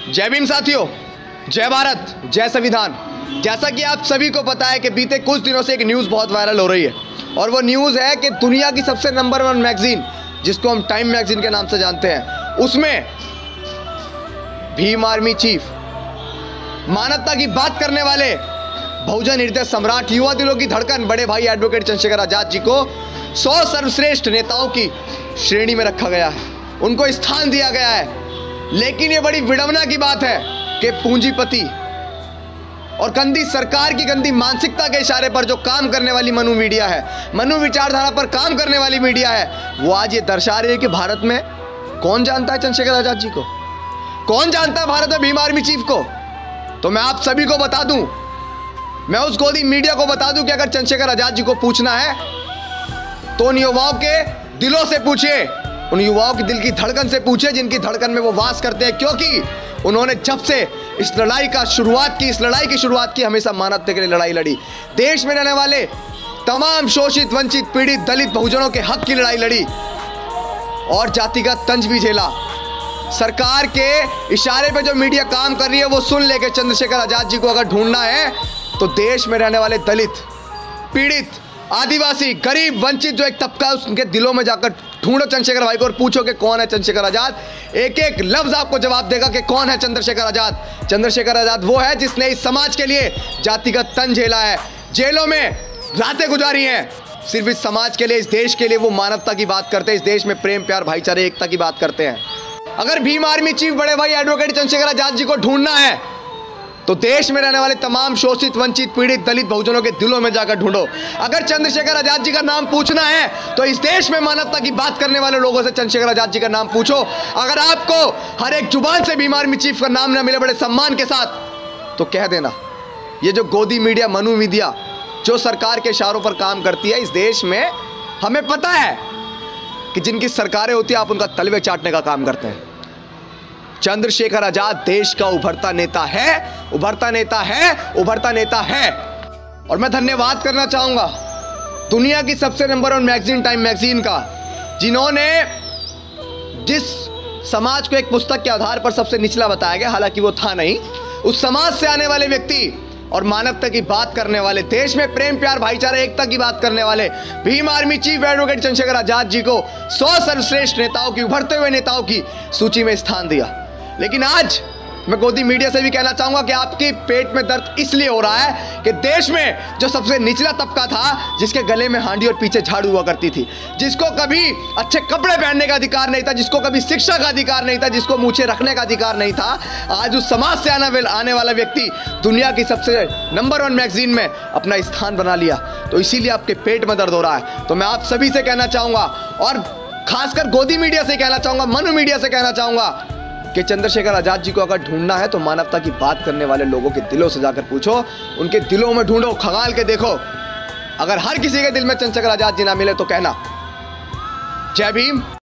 जय भीम साथियों, जय भारत, जय संविधान। जैसा कि आप सभी को पता है कि बीते कुछ दिनों से एक न्यूज़ बहुत वायरल हो रही है और वो न्यूज़ है कि दुनिया की सबसे नंबर 1 मैगजीन, जिसको हम टाइम मैगजीन के नाम से जानते हैं, उसमें भीम आर्मी चीफ, मानवता की बात करने वाले, बहुजन हृदय सम्राट, युवा दिलों की धड़कन, बड़े भाई एडवोकेट चंद्रशेखर आजाद जी को 100 सर्वश्रेष्ठ नेताओं की श्रेणी में रखा गया है, उनको स्थान दिया गया है। लेकिन ये बड़ी विडंबना की बात है कि पूंजीपति और गंदी सरकार की गंदी मानसिकता के इशारे पर जो काम करने वाली मनु मीडिया है, मनु विचारधारा पर काम करने वाली मीडिया है, वो आज ये दर्शा रही है कि भारत में कौन जानता है चंद्रशेखर आजाद जी को, कौन जानता है भारत में भीम आर्मी चीफ को। तो मैं आप सभी को बता दूं, मैं उस गोदी मीडिया को बता दूं कि अगर चंद्रशेखर आजाद जी को पूछना है तो उन युवाओं के दिलों से पूछिए, उन युवाओं की दिल की धड़कन से पूछिए जिनकी धड़कन में वो वास करते हैं, क्योंकि उन्होंने जब से इस लड़ाई की शुरुआत की हमेशा मानवता के लिए लड़ाई लड़ी, देश में रहने वाले तमाम शोषित, वंचित, पीड़ित, दलित, बहुजनों के हक की लड़ाई लड़ी और जातिगत तंज भी झेला। सरकार के इशारे पे जो मीडिया काम कर रही है वो सुन ले के चंद्रशेखर आजाद जी को अगर ढूंढना है तो देश में रहने वाले दलित, पीड़ित, आदिवासी, गरीब, वंचित जो एक तबका है उनके दिलों में जाकर ढूंढो चंद्रशेखर भाई को और पूछो कि कौन है चंद्रशेखर आजाद। एक एक लफ्ज आपको जवाब देगा कि कौन है चंद्रशेखर आजाद। चंद्रशेखर आजाद वो है जिसने इस समाज के लिए जातिगत तंज झेला है, जेलों में रातें गुजारी हैं, सिर्फ इस समाज के लिए, इस देश के लिए। वो मानवता की बात करते हैं, इस देश में प्रेम, प्यार, भाईचारे, एकता की बात करते हैं। अगर भीम आर्मी चीफ बड़े भाई एडवोकेट चंद्रशेखर आजाद जी को ढूंढना है तो देश में रहने वाले तमाम शोषित, वंचित, पीड़ित, दलित, बहुजनों के दिलों में जाकर ढूंढो। अगर चंद्रशेखर आजाद जी का नाम पूछना है तो इस देश में मानवता की बात करने वाले लोगों से चंद्रशेखर आजाद जी का नाम पूछो। अगर आपको हर एक जुबान से भीम आर्मी चीफ का नाम ना मिले बड़े सम्मान के साथ तो कह देना। ये जो गोदी मीडिया, मनु मीडिया जो सरकार के इशारों पर काम करती है, इस देश में हमें पता है कि जिनकी सरकारें होती है आप उनका तलवे चाटने का काम करते हैं। चंद्रशेखर आजाद देश का उभरता नेता है, उभरता नेता है, उभरता नेता है। और मैं धन्यवाद करना चाहूंगा दुनिया की सबसे नंबर 1 मैगजीन, टाइम मैगजीन का, जिन्होंने जिस समाज को एक पुस्तक के आधार पर सबसे निचला बताया गया, हालांकि वो था नहीं, उस समाज से आने वाले व्यक्ति और मानवता की बात करने वाले, देश में प्रेम, प्यार, भाईचारे, एकता की बात करने वाले Bhim army chief advocate Chandrashekhar Azad ji को 100 सर्वश्रेष्ठ नेताओं की, उभरते हुए नेताओं की सूची में स्थान दिया। लेकिन आज मैं गोदी मीडिया से भी कहना चाहूंगा कि आपके पेट में दर्द इसलिए हो रहा है कि देश में जो सबसे निचला तबका था, जिसके गले में हांडी और पीछे झाड़ू हुआ करती थी, जिसको कभी अच्छे कपड़े पहनने का अधिकार नहीं था, जिसको कभी शिक्षा का अधिकार नहीं था, जिसको मूछें रखने का अधिकार नहीं था, आज उस समाज से आने वाला व्यक्ति दुनिया की सबसे नंबर 1 मैगजीन में अपना स्थान बना लिया। तो इसीलिए आपके पेट में दर्द हो रहा है। तो मैं आप सभी से कहना चाहूंगा और खासकर गोदी मीडिया से कहना चाहूंगा, मनु मीडिया से कहना चाहूंगा कि चंद्रशेखर आजाद जी को अगर ढूंढना है तो मानवता की बात करने वाले लोगों के दिलों से जाकर पूछो, उनके दिलों में ढूंढो, खंगाल के देखो। अगर हर किसी के दिल में चंद्रशेखर आजाद जी ना मिले तो कहना जय भीम।